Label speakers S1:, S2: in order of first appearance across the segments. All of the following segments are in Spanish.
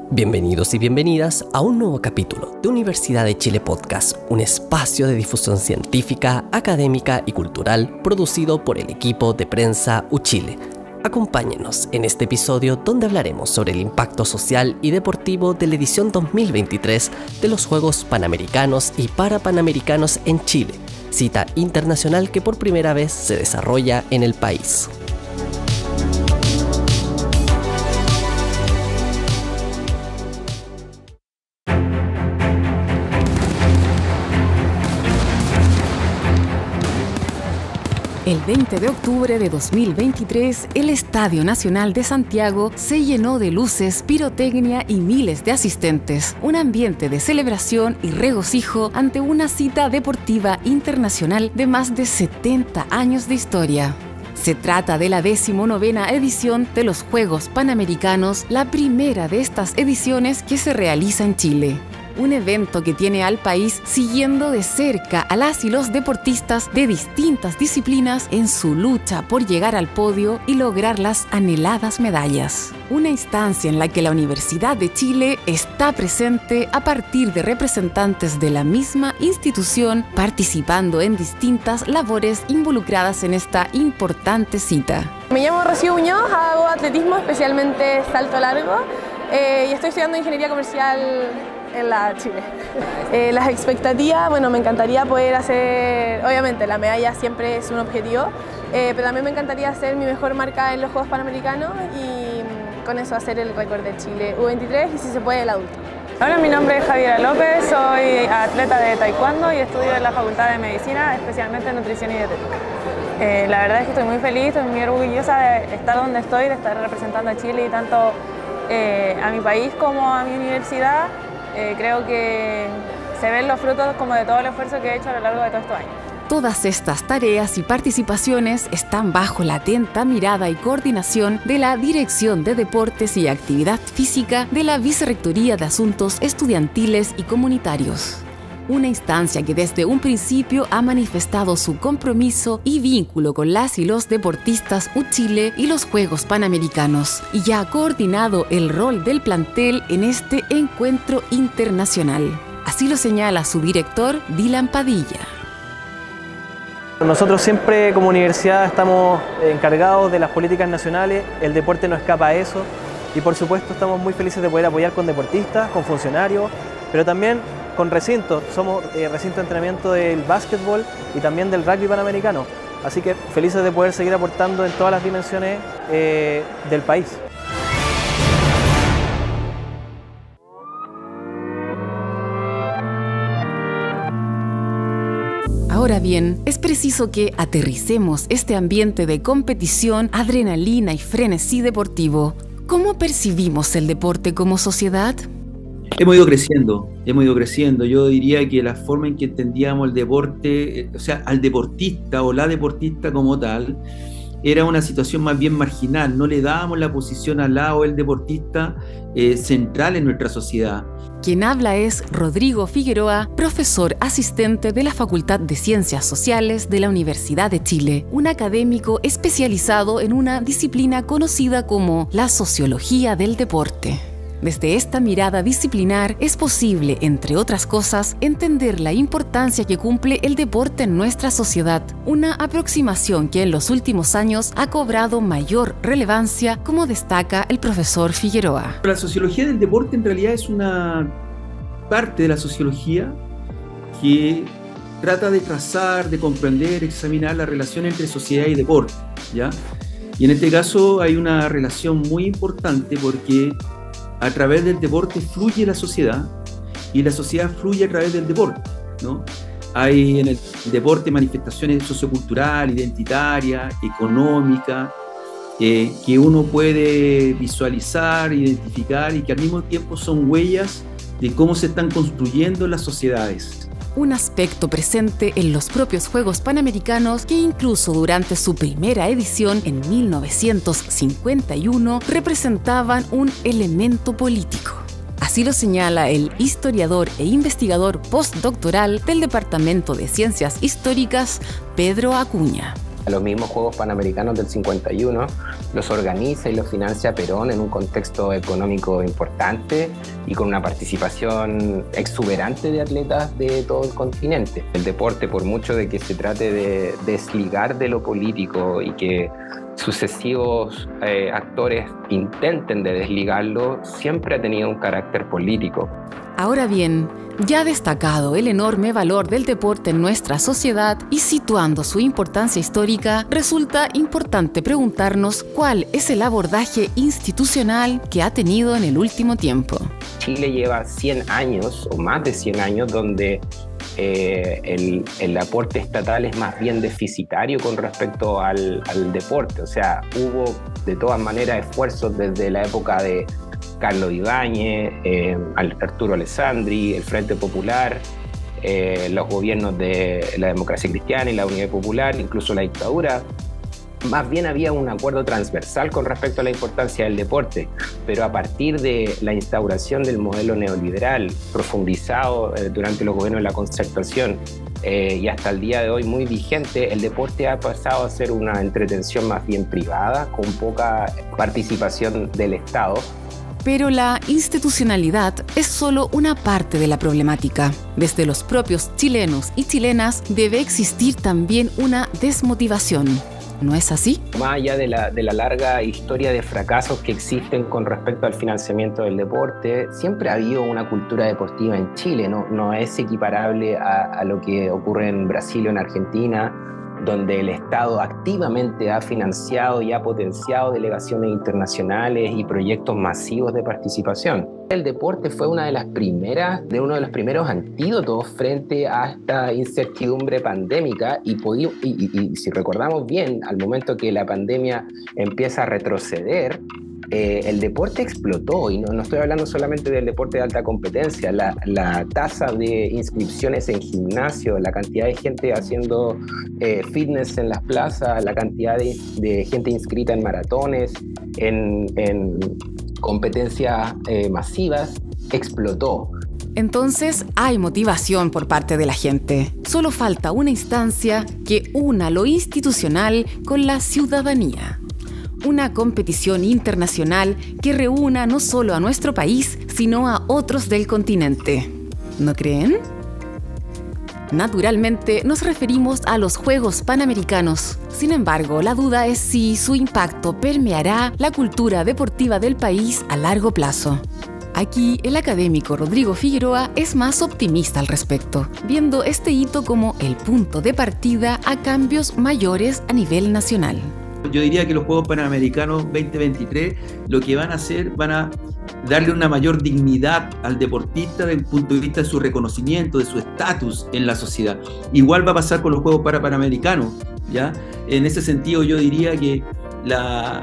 S1: Bienvenidos y bienvenidas a un nuevo capítulo de Universidad de Chile Podcast, un espacio de difusión científica, académica y cultural producido por el equipo de prensa UChile. Acompáñenos en este episodio donde hablaremos sobre el impacto social y deportivo de la edición 2023 de los Juegos Panamericanos y Parapanamericanos en Chile, cita internacional que por primera vez se desarrolla en el país.
S2: El 20 de octubre de 2023, el Estadio Nacional de Santiago se llenó de luces, pirotecnia y miles de asistentes. Un ambiente de celebración y regocijo ante una cita deportiva internacional de más de 70 años de historia. Se trata de la 19ª edición de los Juegos Panamericanos, la primera de estas ediciones que se realiza en Chile. Un evento que tiene al país siguiendo de cerca a las y los deportistas de distintas disciplinas en su lucha por llegar al podio y lograr las anheladas medallas. Una instancia en la que la Universidad de Chile está presente a partir de representantes de la misma institución, participando en distintas labores involucradas en esta importante cita.
S3: Me llamo Rocío Muñoz, hago atletismo, especialmente salto largo, y estoy estudiando ingeniería comercial en la Chile. Las expectativas, bueno, me encantaría poder hacer, obviamente la medalla siempre es un objetivo, pero también me encantaría hacer mi mejor marca en los Juegos Panamericanos y con eso hacer el récord de Chile U23 y si se puede el adulto.
S4: Hola, mi nombre es Javiera López, soy atleta de taekwondo y estudio en la Facultad de Medicina, especialmente en nutrición y dietética. La verdad es que estoy muy feliz, estoy muy orgullosa de estar donde estoy, de estar representando a Chile y tanto a mi país como a mi universidad. Creo que se ven los frutos como de todo el esfuerzo que he hecho a lo largo de todos estos años.
S2: Todas estas tareas y participaciones están bajo la atenta mirada y coordinación de la Dirección de Deportes y Actividad Física de la Vicerrectoría de Asuntos Estudiantiles y Comunitarios. Una instancia que desde un principio ha manifestado su compromiso y vínculo con las y los deportistas UChile y los Juegos Panamericanos, y ya ha coordinado el rol del plantel en este encuentro internacional. Así lo señala su director, Dylan Padilla.
S5: Nosotros siempre como universidad estamos encargados de las políticas nacionales, el deporte no escapa a eso y por supuesto estamos muy felices de poder apoyar con deportistas, con funcionarios, pero también con recintos. Somos recinto de entrenamiento del básquetbol y también del rugby panamericano, así que felices de poder seguir aportando en todas las dimensiones del país.
S2: Ahora bien, es preciso que aterricemos este ambiente de competición, adrenalina y frenesí deportivo. ¿Cómo percibimos el deporte como sociedad?
S6: Hemos ido creciendo. Yo diría que la forma en que entendíamos el deporte, o sea, al deportista o la deportista como tal, era una situación más bien marginal. No le dábamos la posición al lado del deportista central en nuestra sociedad.
S2: Quien habla es Rodrigo Figueroa, profesor asistente de la Facultad de Ciencias Sociales de la Universidad de Chile, un académico especializado en una disciplina conocida como la sociología del deporte. Desde esta mirada disciplinar es posible, entre otras cosas, entender la importancia que cumple el deporte en nuestra sociedad, una aproximación que en los últimos años ha cobrado mayor relevancia, como destaca el profesor Figueroa.
S6: La sociología del deporte en realidad es una parte de la sociología que trata de trazar, de comprender, examinar la relación entre sociedad y deporte, ¿ya? Y en este caso hay una relación muy importante porque a través del deporte fluye la sociedad y la sociedad fluye a través del deporte, ¿no? Hay en el deporte manifestaciones socioculturales, identitarias, económicas, que uno puede visualizar, identificar y que al mismo tiempo son huellas de cómo se están construyendo las sociedades.
S2: Un aspecto presente en los propios Juegos Panamericanos que incluso durante su primera edición en 1951 representaban un elemento político. Así lo señala el historiador e investigador postdoctoral del Departamento de Ciencias Históricas, Pedro Acuña.
S7: Los mismos Juegos Panamericanos del 51 los organiza y los financia Perón en un contexto económico importante y con una participación exuberante de atletas de todo el continente. El deporte, por mucho de que se trate de desligar de lo político y que sucesivos actores intenten de desligarlo, siempre ha tenido un carácter político.
S2: Ahora bien, ya destacado el enorme valor del deporte en nuestra sociedad y situando su importancia histórica, resulta importante preguntarnos cuál es el abordaje institucional que ha tenido en el último tiempo.
S7: Chile lleva 100 años o más de 100 años donde el aporte estatal es más bien deficitario con respecto al deporte. O sea, hubo de todas maneras esfuerzos desde la época de Carlos Ibáñez, Arturo Alessandri, el Frente Popular, los gobiernos de la Democracia Cristiana y la Unidad Popular, incluso la dictadura. Más bien había un acuerdo transversal con respecto a la importancia del deporte, pero a partir de la instauración del modelo neoliberal profundizado durante los gobiernos de la Concertación y hasta el día de hoy muy vigente, el deporte ha pasado a ser una entretención más bien privada, con poca participación del Estado.
S2: Pero la institucionalidad es solo una parte de la problemática. Desde los propios chilenos y chilenas debe existir también una desmotivación. ¿No es así?
S7: Más allá de la larga historia de fracasos que existen con respecto al financiamiento del deporte, siempre ha habido una cultura deportiva en Chile, no es equiparable a lo que ocurre en Brasil o en Argentina, donde el Estado activamente ha financiado y ha potenciado delegaciones internacionales y proyectos masivos de participación. El deporte fue uno de los primeros antídotos frente a esta incertidumbre pandémica y si recordamos bien, al momento que la pandemia empieza a retroceder, el deporte explotó, y no estoy hablando solamente del deporte de alta competencia. La tasa de inscripciones en gimnasio, la cantidad de gente haciendo fitness en las plazas, la cantidad de gente inscrita en maratones, en competencias masivas, explotó.
S2: Entonces hay motivación por parte de la gente. Solo falta una instancia que una lo institucional con la ciudadanía. Una competición internacional que reúna no solo a nuestro país, sino a otros del continente. ¿No creen? Naturalmente, nos referimos a los Juegos Panamericanos. Sin embargo, la duda es si su impacto permeará la cultura deportiva del país a largo plazo. Aquí, el académico Rodrigo Figueroa es más optimista al respecto, viendo este hito como el punto de partida a cambios mayores a nivel nacional.
S6: Yo diría que los Juegos Panamericanos 2023 lo que van a hacer, van a darle una mayor dignidad al deportista desde el punto de vista de su reconocimiento, de su estatus en la sociedad. Igual va a pasar con los Juegos Panamericanos, ¿ya? En ese sentido yo diría que la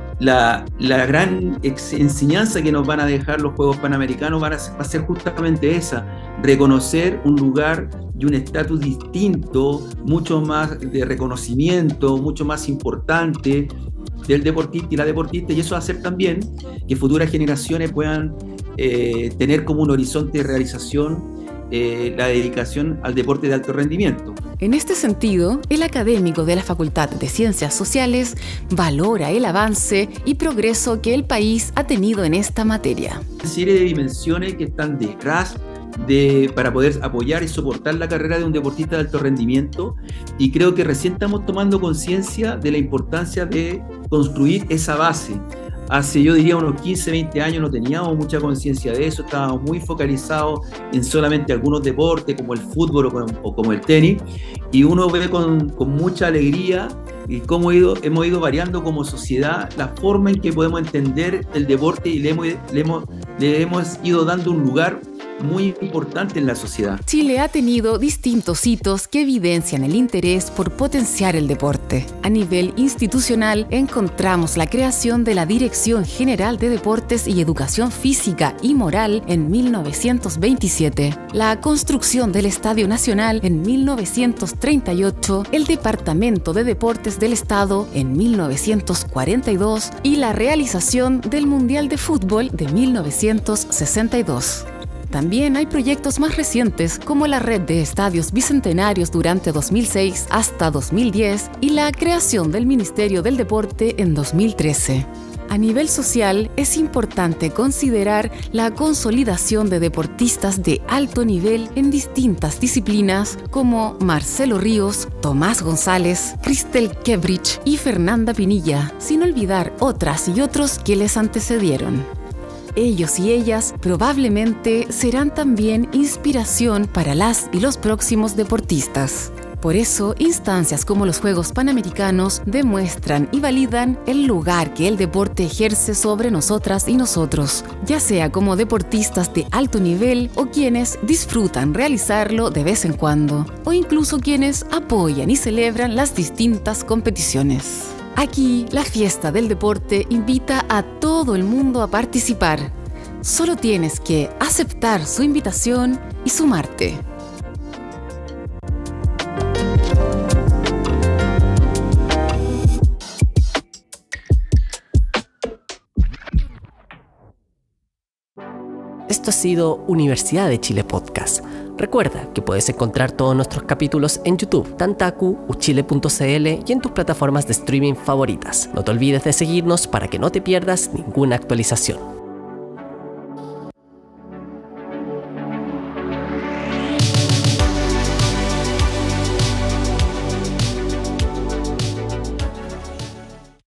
S6: gran enseñanza que nos van a dejar los Juegos Panamericanos va a ser justamente esa, reconocer un lugar y un estatus distinto, mucho más de reconocimiento, mucho más importante del deportista y la deportista, y eso va a hacer también que futuras generaciones puedan tener como un horizonte de realización la dedicación al deporte de alto rendimiento.
S2: En este sentido, el académico de la Facultad de Ciencias Sociales valora el avance y progreso que el país ha tenido en esta materia.
S6: Una serie de dimensiones que están detrás para poder apoyar y soportar la carrera de un deportista de alto rendimiento, y creo que recién estamos tomando conciencia de la importancia de construir esa base. Hace, yo diría, unos 15, 20 años no teníamos mucha conciencia de eso, estábamos muy focalizados en solamente algunos deportes como el fútbol o como el tenis, y uno ve con mucha alegría y cómo hemos ido variando como sociedad la forma en que podemos entender el deporte, y le hemos ido dando un lugar muy importante en la sociedad.
S2: Chile ha tenido distintos hitos que evidencian el interés por potenciar el deporte. A nivel institucional, encontramos la creación de la Dirección General de Deportes y Educación Física y Moral en 1927, la construcción del Estadio Nacional en 1938, el Departamento de Deportes del Estado en 1942 y la realización del Mundial de Fútbol de 1962. También hay proyectos más recientes como la red de estadios bicentenarios durante 2006 hasta 2010 y la creación del Ministerio del Deporte en 2013. A nivel social, es importante considerar la consolidación de deportistas de alto nivel en distintas disciplinas como Marcelo Ríos, Tomás González, Cristel Kebrich y Fernanda Pinilla, sin olvidar otras y otros que les antecedieron. Ellos y ellas probablemente serán también inspiración para las y los próximos deportistas. Por eso, instancias como los Juegos Panamericanos demuestran y validan el lugar que el deporte ejerce sobre nosotras y nosotros, ya sea como deportistas de alto nivel o quienes disfrutan realizarlo de vez en cuando, o incluso quienes apoyan y celebran las distintas competiciones. Aquí, la fiesta del deporte invita a todo el mundo a participar. Solo tienes que aceptar su invitación y sumarte.
S1: Esto ha sido Universidad de Chile Podcast. Recuerda que puedes encontrar todos nuestros capítulos en YouTube, Tantaku, uchile.cl y en tus plataformas de streaming favoritas. No te olvides de seguirnos para que no te pierdas ninguna actualización.